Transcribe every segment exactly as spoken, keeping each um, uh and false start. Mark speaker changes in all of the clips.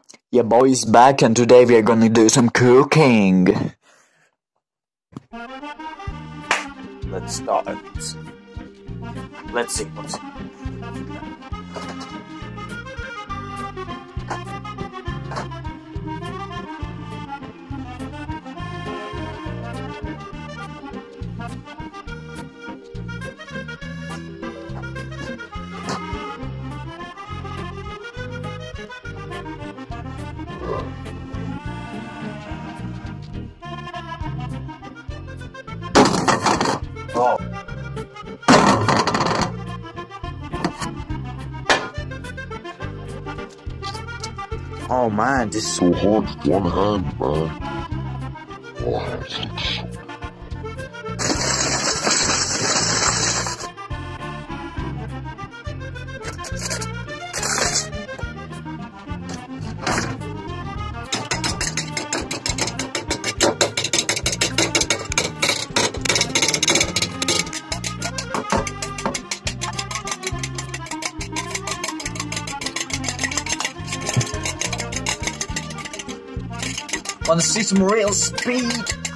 Speaker 1: Yeah, boys, back, and today we are gonna do some cooking. Let's start. Let's see what's. Oh. Oh man, this is
Speaker 2: so hard with one hand, man. Oh, it's so...
Speaker 1: Wanna see some real speed?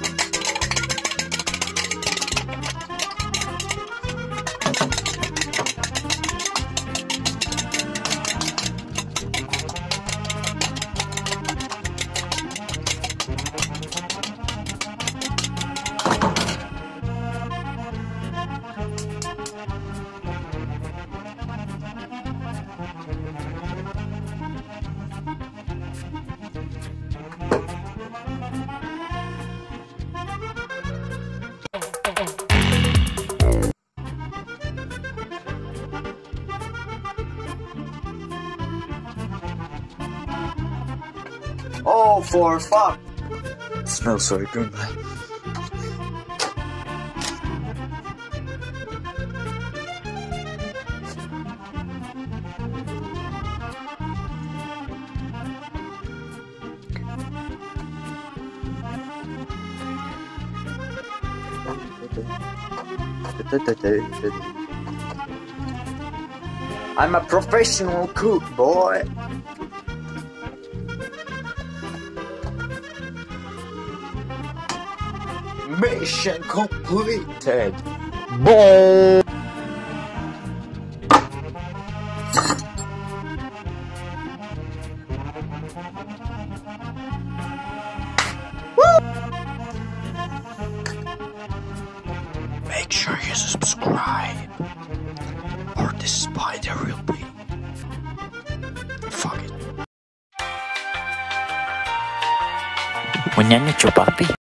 Speaker 1: Oh, for fuck! It smells so good, man. I'm a professional cook, boy. Mission completed. Boy. Woo! Make sure you subscribe, or the spider will be. Fuck it.
Speaker 3: Mau nyanyi coba, Papi?